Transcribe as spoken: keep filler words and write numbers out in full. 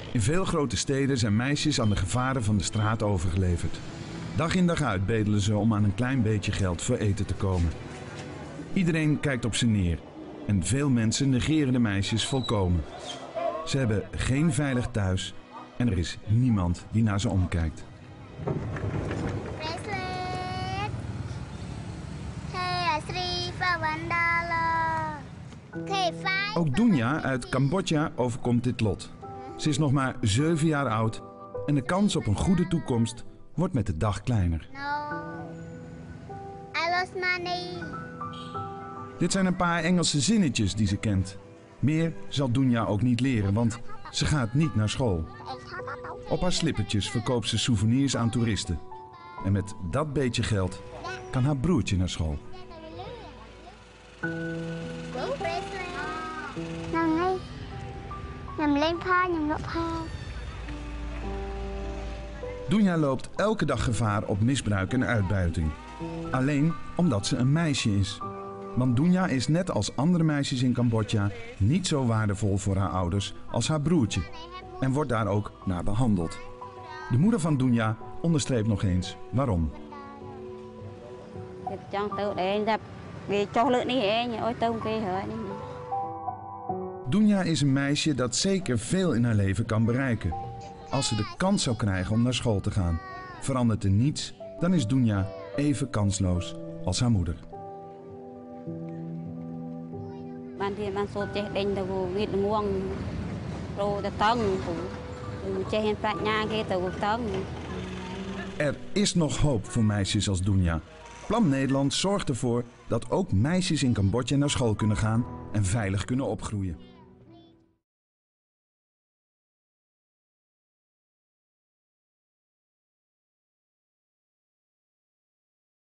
In veel grote steden zijn meisjes aan de gevaren van de straat overgeleverd. Dag in dag uit bedelen ze om aan een klein beetje geld voor eten te komen. Iedereen kijkt op ze neer en veel mensen negeren de meisjes volkomen. Ze hebben geen veilig thuis en er is niemand die naar ze omkijkt. Ook Dunja uit Cambodja overkomt dit lot. Ze is nog maar zeven jaar oud en de kans op een goede toekomst wordt met de dag kleiner. No. I lost money. Dit zijn een paar Engelse zinnetjes die ze kent. Meer zal Dunja ook niet leren, want ze gaat niet naar school. Op haar slippertjes verkoopt ze souvenirs aan toeristen. En met dat beetje geld kan haar broertje naar school. Dunja loopt elke dag gevaar op misbruik en uitbuiting. Alleen omdat ze een meisje is. Want Dunja is net als andere meisjes in Cambodja niet zo waardevol voor haar ouders als haar broertje. En wordt daar ook naar behandeld. De moeder van Dunja onderstreept nog eens waarom. Dunja is een meisje dat zeker veel in haar leven kan bereiken. Als ze de kans zou krijgen om naar school te gaan, verandert er niets, dan is Dunja even kansloos als haar moeder. Er is nog hoop voor meisjes als Dunja. Plan Nederland zorgt ervoor dat ook meisjes in Cambodja naar school kunnen gaan en veilig kunnen opgroeien.